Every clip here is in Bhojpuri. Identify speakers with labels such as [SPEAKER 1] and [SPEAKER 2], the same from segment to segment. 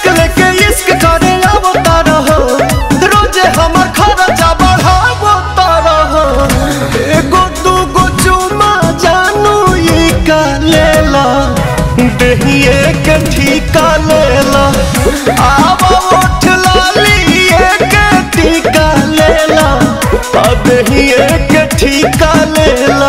[SPEAKER 1] रिस्क लेके इश्क करे आवता रहो, रोजे हमर खर्चा बढ़ावता रहो। एगो दूगो चुमा जानू ई का लेला, देहिए के ठीका लेला। आवा उठ लाली के ठीका लेला, देहिए के ठीका लेला।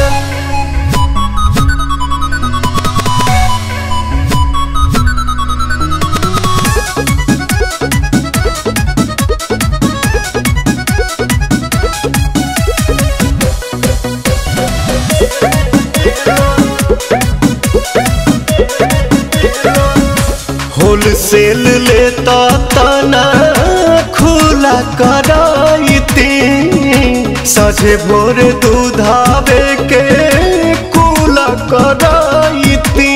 [SPEAKER 1] होलसेल लेता तना खुला कराईती, साझे भोर दूधावे के कुला कराईती।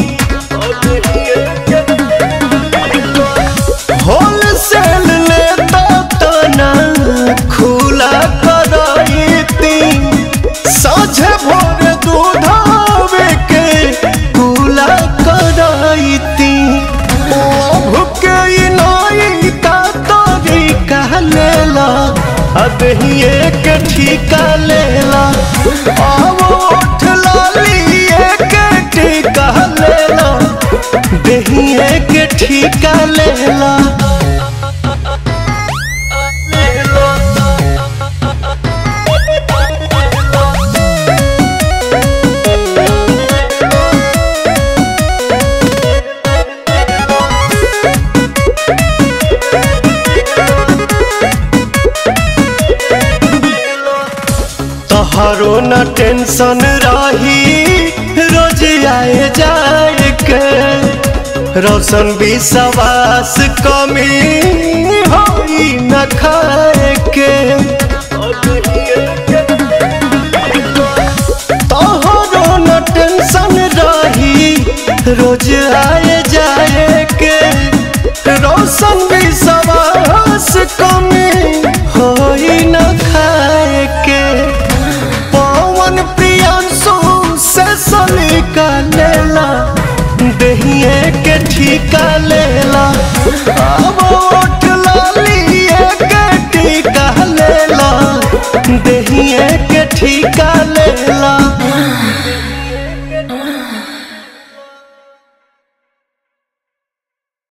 [SPEAKER 1] होलसेल लेता तना खुला कराईती, साझे भोर दूधावे के कुला कराईती। देहिए के ठीका लेला, आवो उठ लाली के ठीका लेला, देहिए के ठीका लेला। तोहरो न टेंशन रही रोज आए जाए के, रोशन विश्वास कमी होई न खाए के। तोहरो न टेंशन रही रोज आए जाए के, रोशन विश्वास कमी होई न खाए के। सलीका लेला, देहिए के ठीका लेला। अब उठ लाली के ठीका लेला, देहिए के ठीका लेला।